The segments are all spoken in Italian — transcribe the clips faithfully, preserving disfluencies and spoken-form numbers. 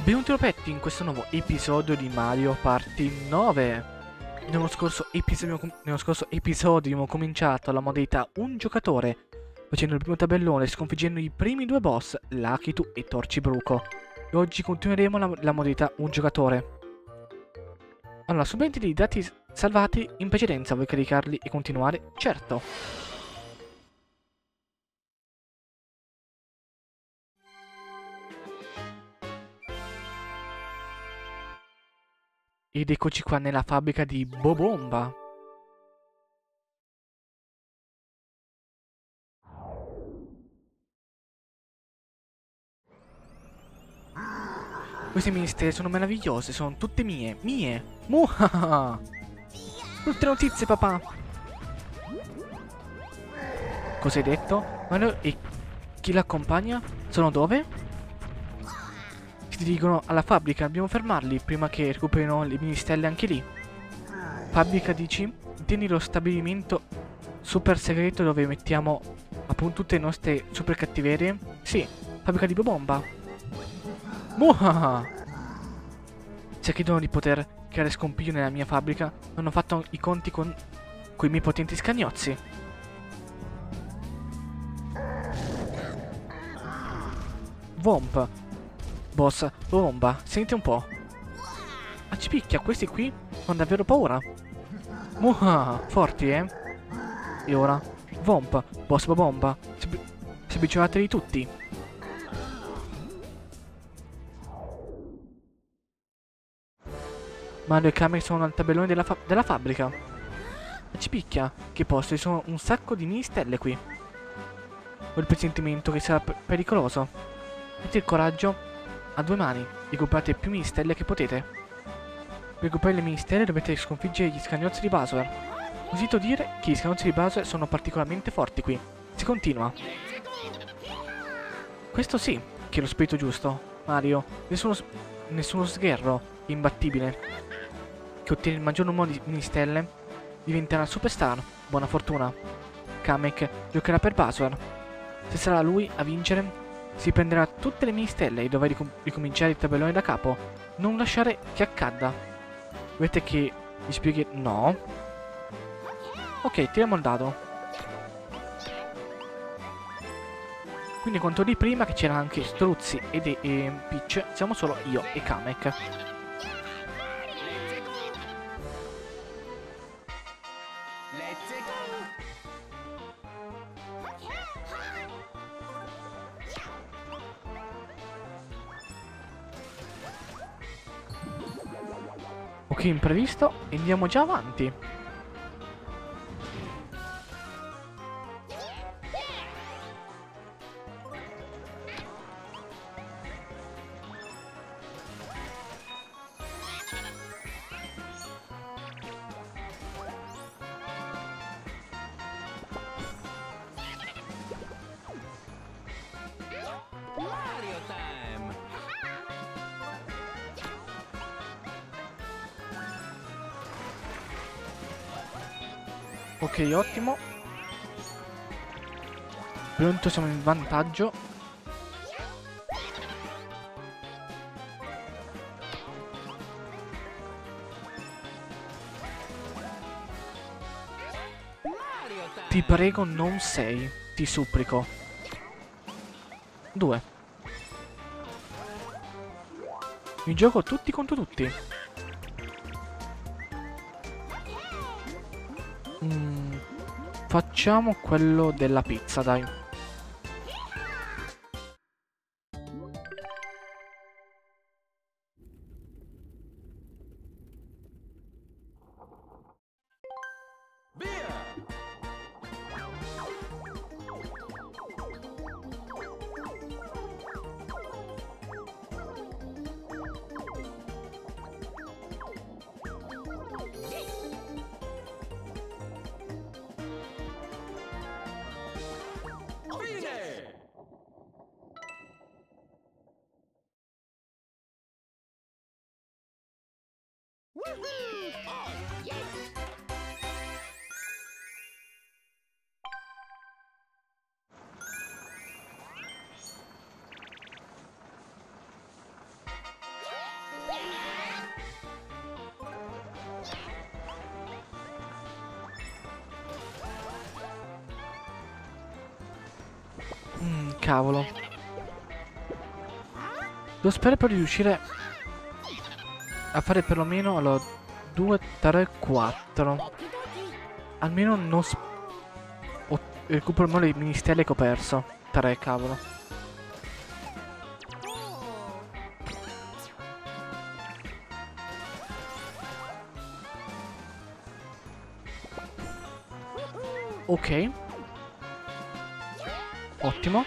Benvenuti Petti in questo nuovo episodio di Mario Party nove. Nello scorso episodio, nello scorso episodio abbiamo cominciato la modalità un giocatore, facendo il primo tabellone, sconfiggendo i primi due boss, Lakitu e Torcibruco. E oggi continueremo la, la modalità un giocatore. Allora, supplementi dei dati salvati in precedenza, vuoi caricarli e continuare? Certo. Ed eccoci qua nella fabbrica di Bobomba. Queste miste sono meravigliose, sono tutte mie, mie. Muhaha! Brutte notizie, papà. Cos'hai detto? Mario e chi l'accompagna? Sono dove? Si dirigono alla fabbrica, dobbiamo fermarli prima che recuperino le ministelle anche lì. Fabbrica dici? Tieni lo stabilimento super segreto dove mettiamo appunto tutte le nostre super cattiverie? Sì, fabbrica di Bobomba. Muhaha! Se chiedono di poter creare scompiglio nella mia fabbrica, hanno fatto i conti con quei miei potenti scagnozzi. Vomp. Boss, Bobomba, senti un po'. Ah, ci picchia, questi qui fanno davvero paura. Muhaha, forti, eh? E ora? Vomp, boss Bobomba, si avvicinatevi tutti. Mario e Kamek sono al tabellone della, fa della fabbrica. E ci picchia, che posto, ci sono un sacco di mini stelle qui. Ho il presentimento che sarà pericoloso. Avete il coraggio? A due mani, recuperate più mini stelle che potete. Per recuperare le mini stelle dovete sconfiggere gli scagnozzi di Bowser. Ho sentito dire che gli scagnozzi di Bowser sono particolarmente forti qui. Si continua. Questo sì, che è lo spirito giusto. Mario, nessuno, nessuno sgherro è imbattibile. Che ottiene il maggior numero di mini stelle diventerà superstar. Buona fortuna. Kamek giocherà per Bowser. Se sarà lui a vincere, si prenderà tutte le mini stelle e dovrà ricom ricominciare il tabellone da capo. Non lasciare che accada. Volete che vi spieghi? No. Ok, tiriamo il dado. Quindi quanto di prima, che c'era anche Struzzi ed e, e Peach, siamo solo io e Kamek. Ok, imprevisto, e andiamo già avanti. Mario time! Ok, ottimo. Pronto, siamo in vantaggio. Mario time! Ti prego, non sei. Ti supplico. Due. Mi gioco tutti contro tutti. Mm, facciamo quello della pizza, dai. Via! Fine! Woohoo! Oh, yes! Mm, cavolo. Devo sperare per riuscire a fare perlomeno allora due, tre, quattro. Almeno non s o recupero almeno le mini stelle che ho perso. tre, cavolo. Ok. Ottimo.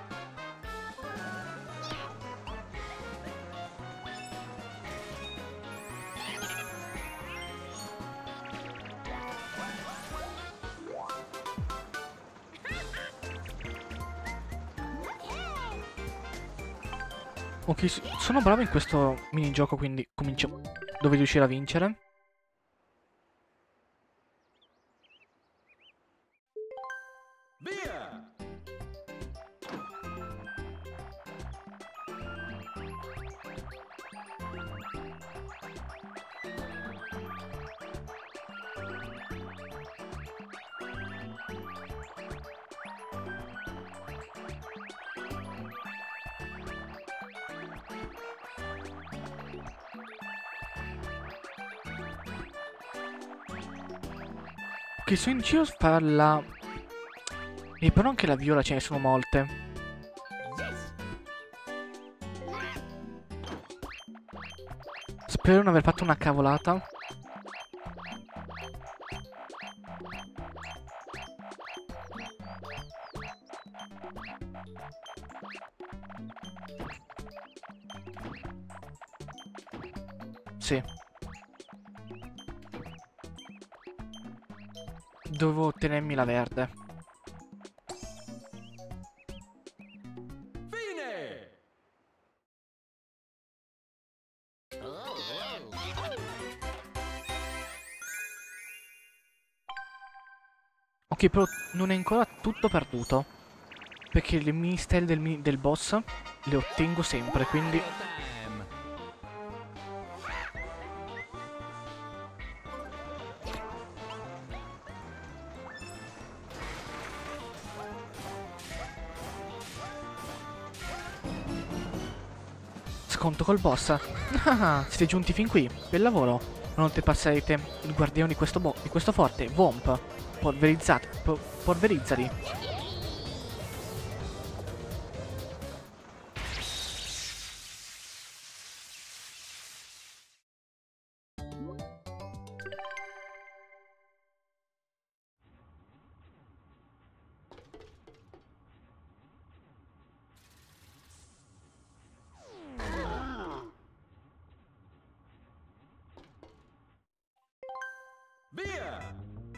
Ok, s- sono bravo in questo minigioco, quindi comincio dove riuscire a vincere. Via! Ok, sono in giro a fare la... E però anche la viola ce ne sono molte. Spero di non aver fatto una cavolata. Sì. Dovevo tenermi la verde. Fine! Ok, però non è ancora tutto perduto. Perché le mini stelle del, mi- del boss le ottengo sempre, quindi... Mario Time! Sconto col boss. Ah, siete giunti fin qui. Bel lavoro. Non oltrepasserete il guardiano di questo, bo- di questo forte. Vomp. Polverizzate. Po- polverizzali. Via!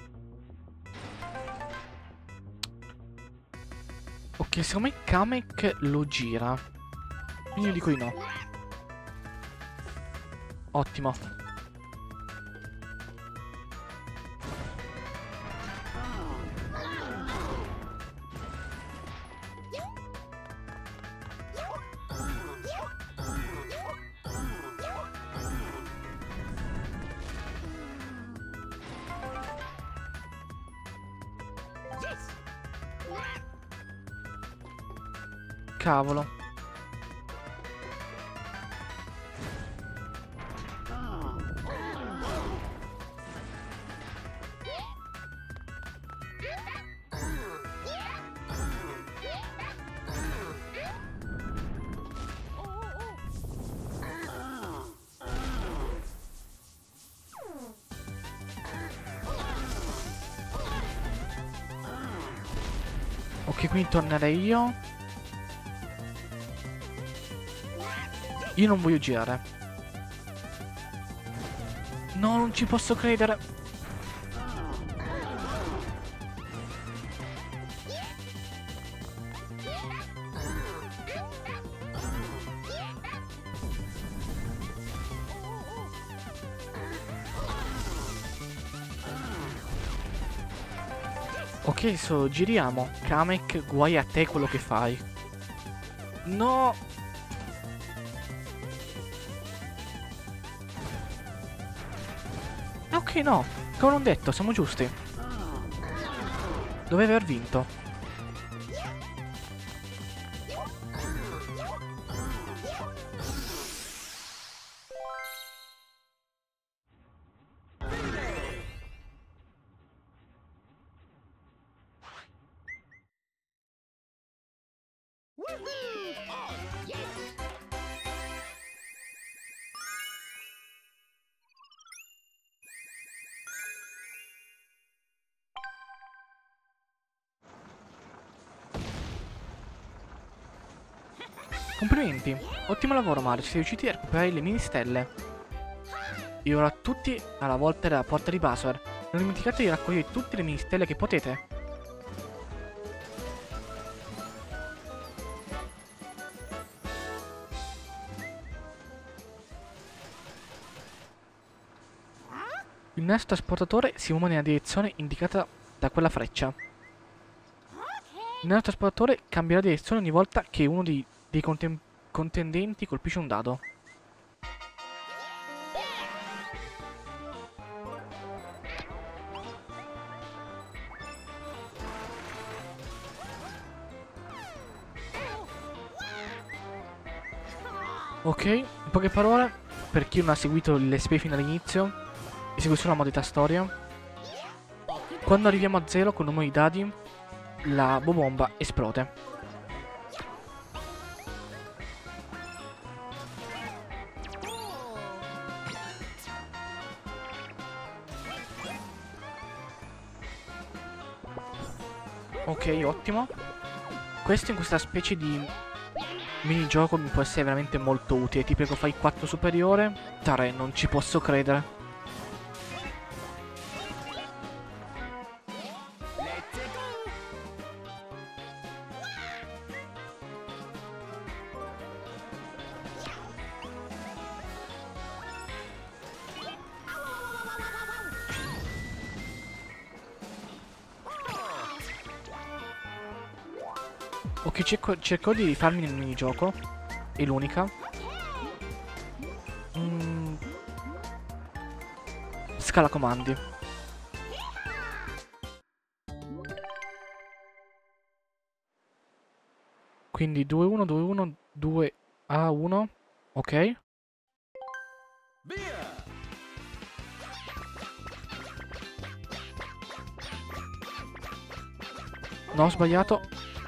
Ok, secondo me Kamek lo gira. Quindi io dico di no. Ottimo. Cavolo. Ok, quindi tornerei io. Io non voglio girare. No, non ci posso credere. Ok, so, giriamo. Kamek, guai a te quello che fai. No! Ok, no. Come non detto, siamo giusti. Dove aver vinto. Woohoo! Oh, yes! Complimenti! Ottimo lavoro Mario, siete riusciti a recuperare le mini stelle. E ora tutti alla volta della porta di Bowser. Non dimenticate di raccogliere tutte le mini stelle che potete. Il nastro trasportatore si muove nella direzione indicata da quella freccia. Il nastro trasportatore cambierà direzione ogni volta che uno dei, dei contem contendenti colpisce un dado. Ok, in poche parole, per chi non ha seguito le spie fino all'inizio e segue solo la modalità storia, quando arriviamo a zero con il numero di dadi, la bomba esplode. Ok, ottimo. Questo in questa specie di minigioco mi può essere veramente molto utile. Ti prego, fai quattro superiore. tre, non ci posso credere. Ok, cerco, cerco di rifarmi nel minigioco. È l'unica. Mm. Scala comandi. Quindi due uno, due uno, due A uno. Ok. Via! No, ho sbagliato.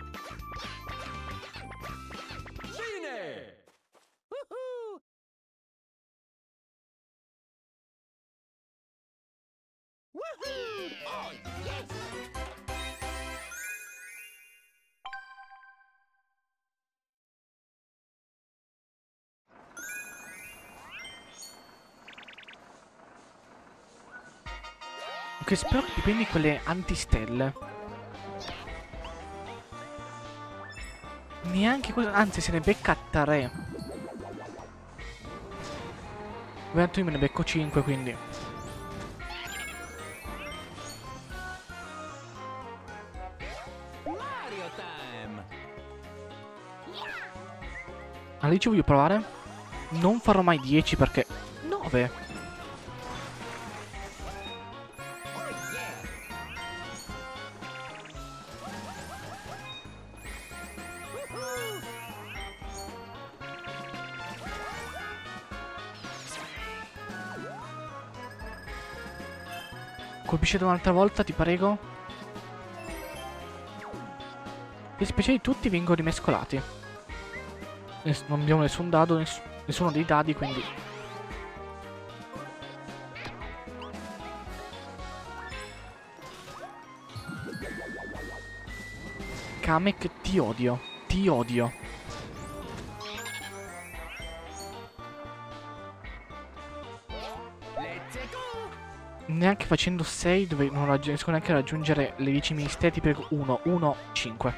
Fine! Woohoo! Woohoo! Oh, yes! Ok, spero che ti prendi quelle antistelle. Neanche questo, anzi se ne becca tre. Ovviamente io me ne becco cinque, quindi. Mario time! Allora ci voglio provare. Non farò mai dieci perché nove. Colpiscete un'altra volta, ti prego. Gli speciali tutti vengono rimescolati. Ness- non abbiamo nessun dado, ness nessuno dei dadi, quindi. Kamek, ti odio. Ti odio. Neanche facendo sei dove non riesco neanche a raggiungere le dieci misteri per uno, uno, cinque.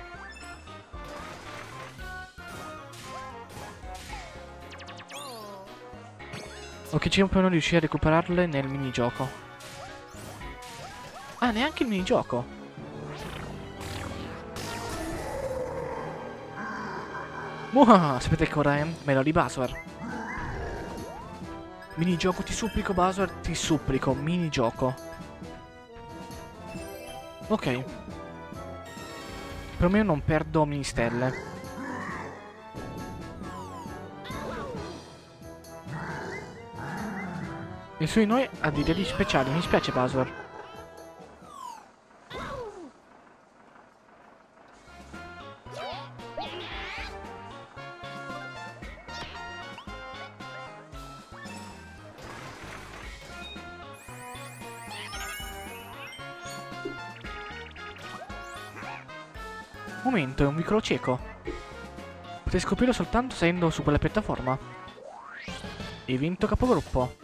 Ok, ci per non riuscire a recuperarle nel minigioco. Ah, neanche il minigioco. Muah, sapete che ora è? Melody Bowser. Minigioco, ti supplico Bowser, ti supplico, minigioco. Ok. Per me non perdo mini stelle. Nessuno di noi ha di idee speciali, mi spiace Bowser. Momento, è un vicolo cieco. Potete scoprirlo soltanto salendo su quella piattaforma. Evento capogruppo.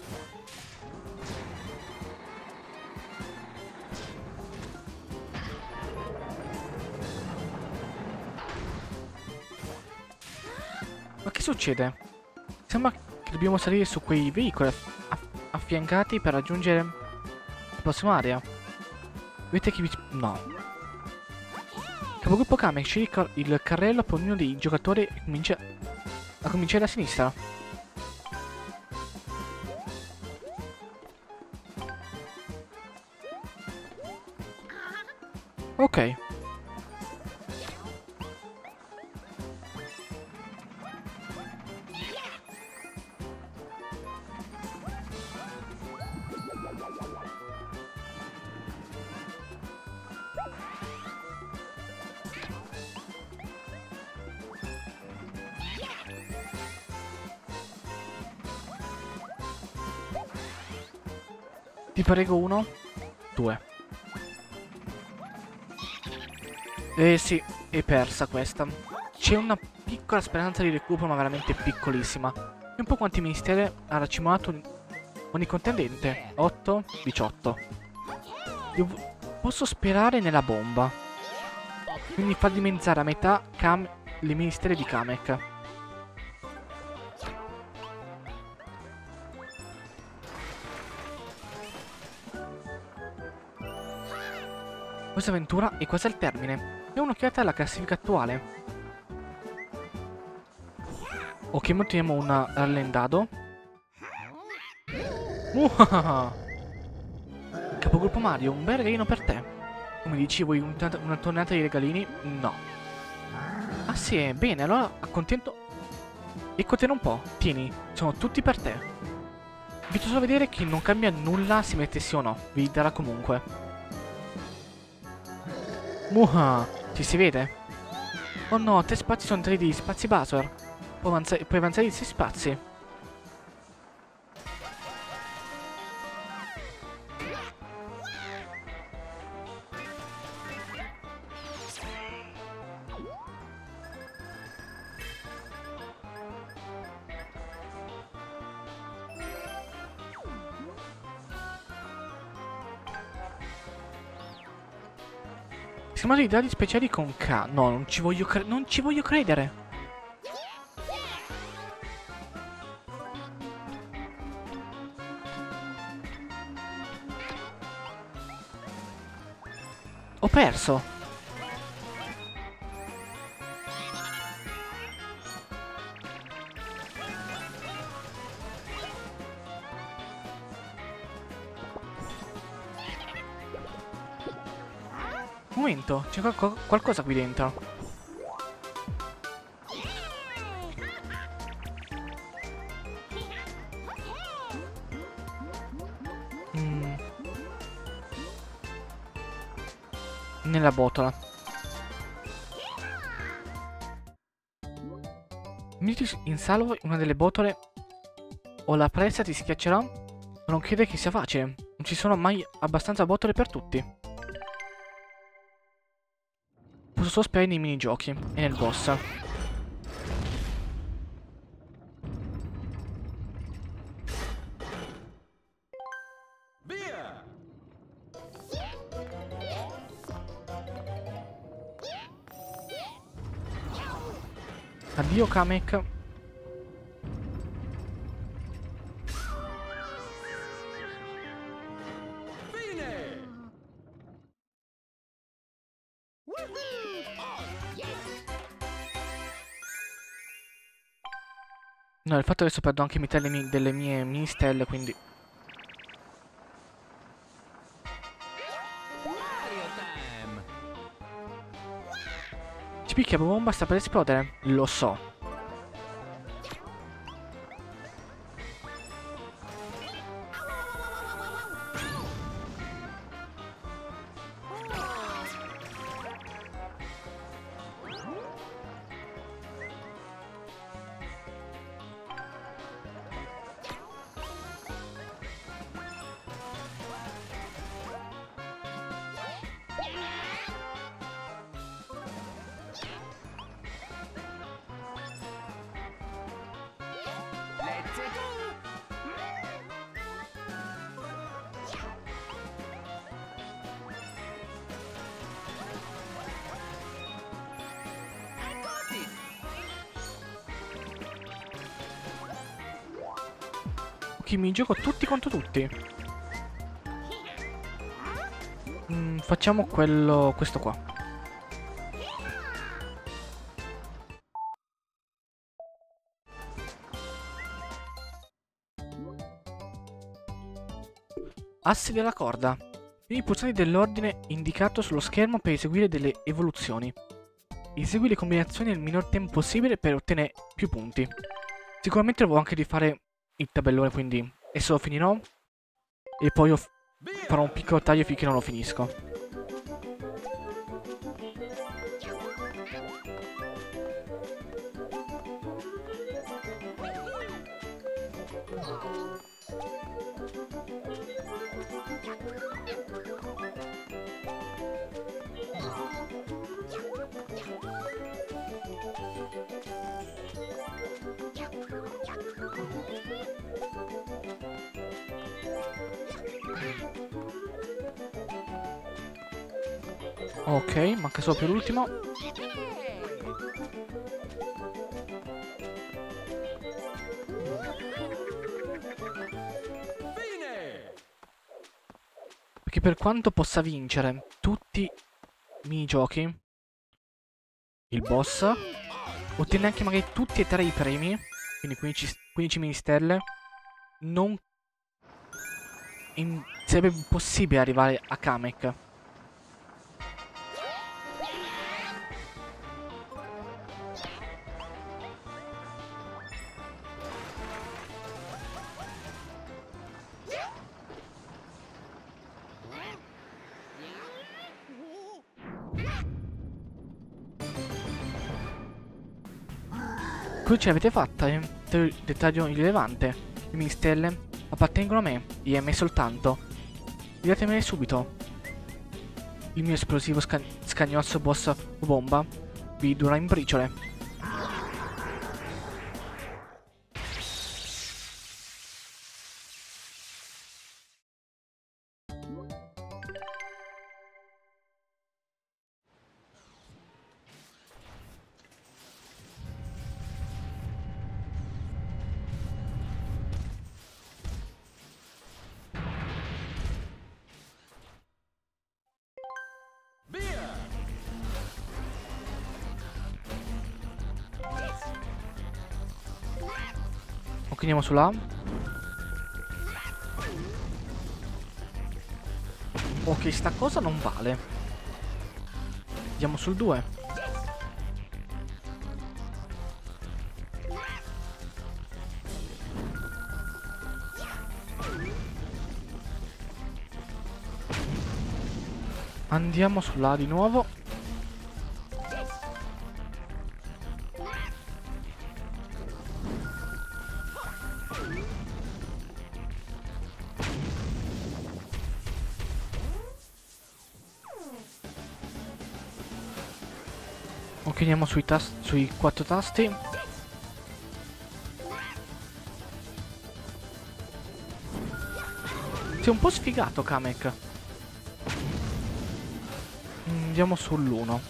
Ma che succede? Sembra che dobbiamo salire su quei veicoli aff aff affiancati per raggiungere la prossima area. Vedete chi vi... no. Capogruppo Kamek, scegli il, car il carrello per ognuno dei giocatori e comincia a cominciare da sinistra. Ok. Ti prego uno, due. Eh sì, è persa questa. C'è una piccola speranza di recupero, ma veramente piccolissima. E un po' quanti ministeri ha racimolato ogni contendente. otto, diciotto. Io posso sperare nella bomba. Quindi far dimezzare a metà Kam le ministeri di Kamek. Questa avventura è quasi al termine. Diamo un'occhiata alla classifica attuale. Ok, montiamo un rallendado. Muhahaha. Capogruppo Mario, un bel regalino per te. Come dici, vuoi un una tornata di regalini? No. Ah sì, è bene, allora accontento. Eccotene un po', tieni, sono tutti per te. Invito solo a vedere che non cambia nulla se mettessi sì o no, vi darà comunque. Muah, ci si vede? Oh no, tre spazi sono tre di spazi Bowser. Puoi avanzare, puoi avanzare di sei spazi. Siamo dei dadi speciali con K. No, non ci voglio credere. Non ci voglio credere. Ho perso. Un momento, c'è qual qualcosa qui dentro. Mm. Nella botola. Metti in salvo una delle botole o la presa ti schiaccerà? Non crede che sia facile. Non ci sono mai abbastanza botole per tutti. Posso solo sperare nei minigiochi e nel boss. Via! Addio Kamek. Fine! No, il fatto che adesso perdo anche metà delle mie, delle mie mini stelle, quindi... Mario time! Ci picchia la bomba, sta per esplodere. Lo so. Che mi gioco tutti contro tutti. Mm, facciamo quello... questo qua. Assi della corda. I pulsanti dell'ordine indicato sullo schermo per eseguire delle evoluzioni. Esegui le combinazioni nel minor tempo possibile per ottenere più punti. Sicuramente devo anche rifare il tabellone, quindi adesso lo finirò e poi farò un piccolo taglio finché non lo finisco. Ok, manca solo per l'ultimo. Perché per quanto possa vincere tutti i minigiochi, il boss ottiene anche magari tutti e tre i premi, quindi quindici, quindici mini stelle, non in, sarebbe impossibile arrivare a Kamek. Qui ce l'avete fatta, è un dettaglio rilevante. Le mie stelle appartengono a me, e a me soltanto. Datemele subito. Il mio esplosivo sca scagnozzo boss bomba vi dura in briciole. Ok, andiamo sulla. Ok, sta cosa non vale. Andiamo sul due. Andiamo sulla di nuovo. Ok, andiamo sui, sui quattro tasti. Sei un po' sfigato, Kamek. Andiamo sull'uno.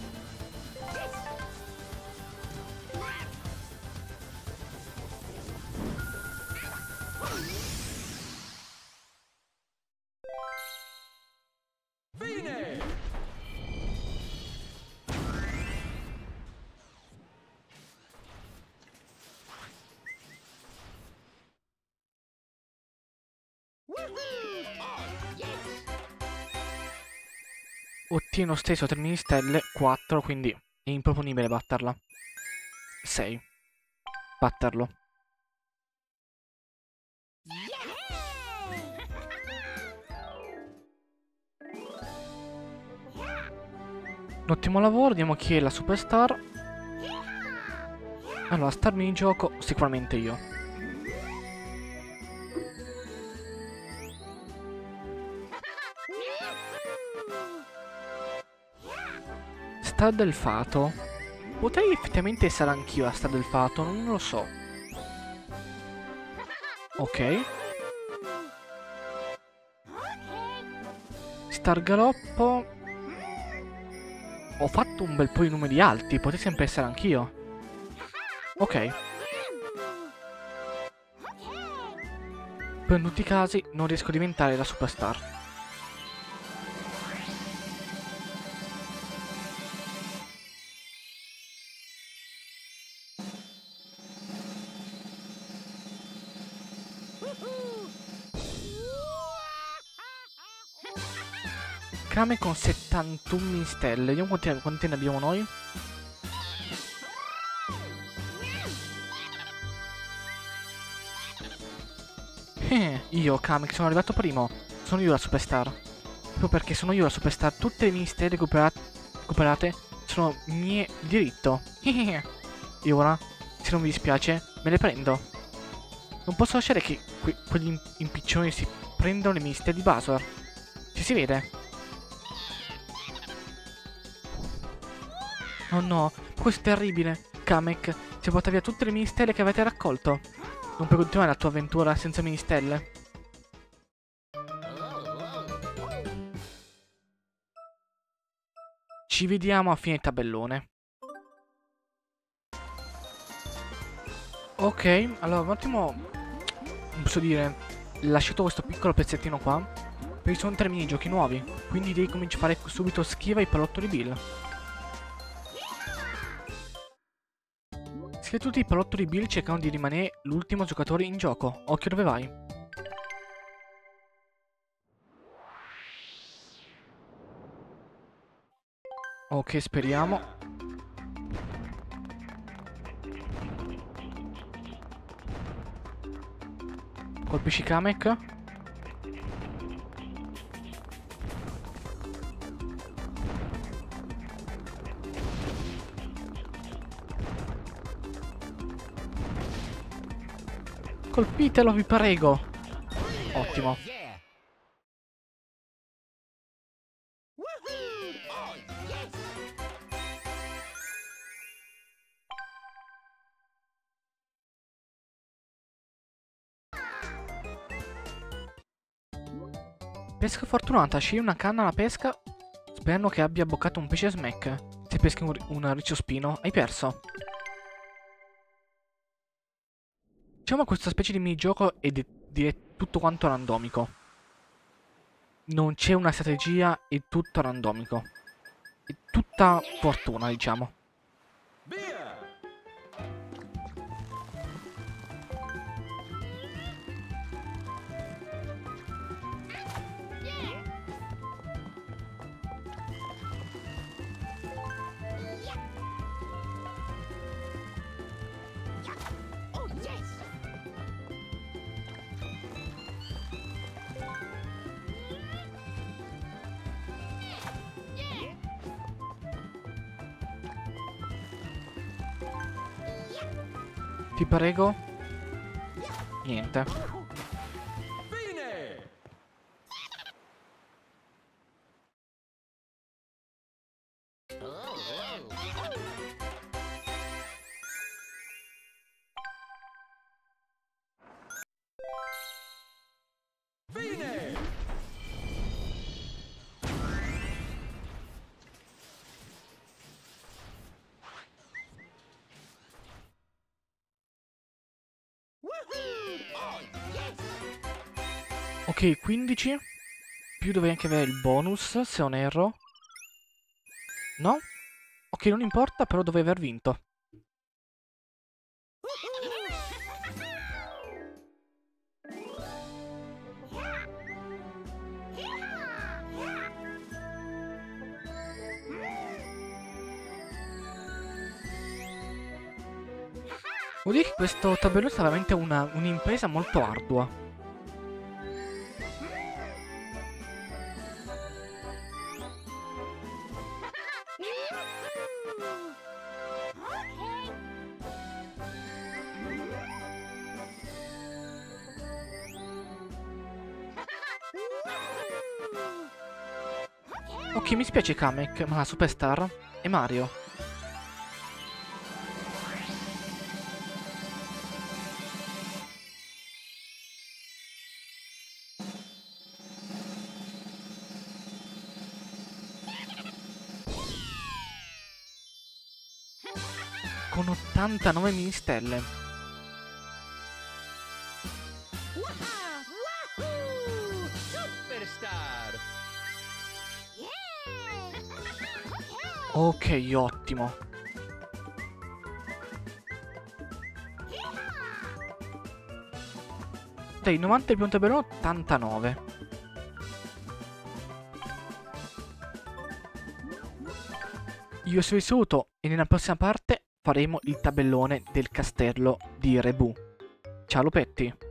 Ottiene lo stesso tre mini stelle, quattro, quindi è improponibile batterla. sei. Batterlo. Un ottimo lavoro, vediamo chi è la superstar. Allora, star mini gioco sicuramente io. Star del fato. Potrei effettivamente essere anch'io a star del fato, non lo so. Ok. Star galoppo. Ho fatto un bel po' di numeri alti, potrei sempre essere anch'io. Ok. Però in tutti i casi non riesco a diventare la superstar. Kame con settantuno mini stelle. Vediamo quanti, quanti ne abbiamo noi. Eh, io, Kame, che sono arrivato primo. Sono io la superstar. Proprio perché sono io la superstar. Tutte le mini stelle recuperate, recuperate sono mie di diritto. E ora, se non vi dispiace, me le prendo. Non posso lasciare che que quegli impiccioni si prendano le mini stelle di Bowser. Ci si vede. Oh no, questo è terribile. Kamek, si è portato via tutte le mini stelle che avete raccolto. Non puoi continuare la tua avventura senza mini stelle. Ci vediamo a fine tabellone. Ok, allora un attimo, non posso dire, lasciato questo piccolo pezzettino qua, perché ci sono tre minigiochi nuovi, quindi devi cominciare a fare subito schiva ai pallottoli Bill. Se tutti i pallottoli Bill cercano di rimanere l'ultimo giocatore in gioco. Occhio dove vai. Ok, speriamo. Colpisci Kamek. Colpitelo, vi prego. Ottimo. Pesca fortunata, scegli una canna alla pesca sperando che abbia boccato un pesce smack. Se peschi un, un ricciospino, hai perso. Diciamo che questa specie di minigioco è di, di tutto quanto randomico. Non c'è una strategia, è tutto randomico. È tutta fortuna, diciamo. Ti prego. Niente. Ok, quindici. Più dovrei anche avere il bonus, se non erro. No? Ok, non importa, però dovrei aver vinto. Vuol dire che questo tabellone è veramente un'impresa molto ardua. Ok, mi spiace Kamek, ma la superstar è Mario. Con ottantanove mini stelle. Ok, ottimo. Dai, novanta il punto per ottantanove. Io sono Isuto e nella prossima parte faremo il tabellone del castello di Rebu. Ciao lupetti!